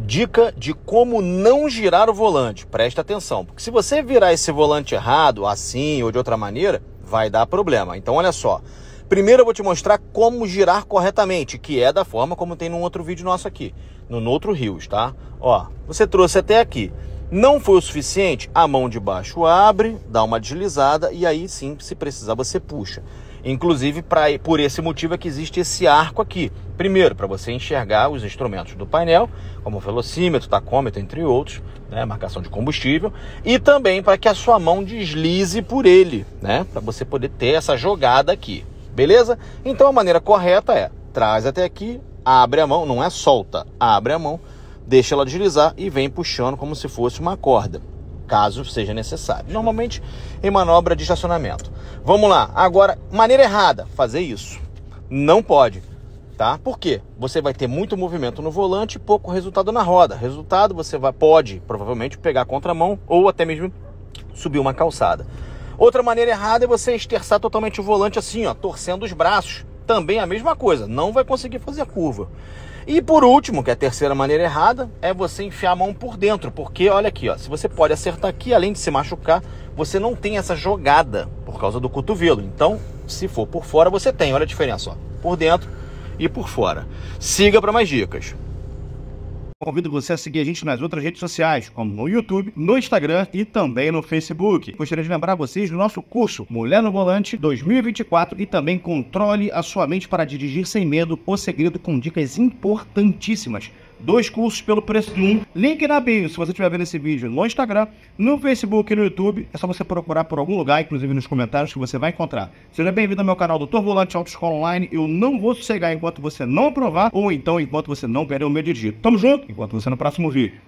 Dica de como não girar o volante. Presta atenção, porque se você virar esse volante errado, assim ou de outra maneira, vai dar problema. Então olha só. Primeiro eu vou te mostrar como girar corretamente, que é da forma como tem num outro vídeo nosso aqui, no Outro Rios, tá? Ó, você trouxe até aqui. Não foi o suficiente? A mão de baixo abre, dá uma deslizada e aí sim, se precisar, você puxa. Inclusive, por esse motivo é que existe esse arco aqui. Primeiro, para você enxergar os instrumentos do painel, como velocímetro, tacômetro, entre outros, né, marcação de combustível, e também para que a sua mão deslize por ele, né, para você poder ter essa jogada aqui, beleza? Então a maneira correta é, traz até aqui, abre a mão, não é solta, abre a mão, deixa ela deslizar e vem puxando como se fosse uma corda, caso seja necessário. Normalmente em manobra de estacionamento. Vamos lá, agora, maneira errada, fazer isso. Não pode, tá? Por quê? Você vai ter muito movimento no volante e pouco resultado na roda. Resultado, você pode, provavelmente, pegar a contramão ou até mesmo subir uma calçada. Outra maneira errada é você esterçar totalmente o volante assim, ó, torcendo os braços. Também a mesma coisa, não vai conseguir fazer a curva. E por último, que é a terceira maneira errada, é você enfiar a mão por dentro, porque olha aqui, ó, se você pode acertar aqui, além de se machucar, você não tem essa jogada por causa do cotovelo. Então, se for por fora, você tem, olha a diferença, ó, por dentro e por fora. Siga para mais dicas. Convido você a seguir a gente nas outras redes sociais, como no YouTube, no Instagram e também no Facebook. Gostaria de lembrar vocês do nosso curso Mulher no Volante 2024 e também Controle a Sua Mente para Dirigir Sem Medo, o segredo com dicas importantíssimas. 2 cursos pelo preço de um. Link na bio, se você estiver vendo esse vídeo no Instagram, no Facebook e no YouTube. É só você procurar por algum lugar, inclusive nos comentários, que você vai encontrar. Seja bem-vindo ao meu canal Dr. Volante Autoescola Online. Eu não vou sossegar enquanto você não aprovar ou então enquanto você não perder o meu dirigir. Tamo junto, enquanto você no próximo vídeo.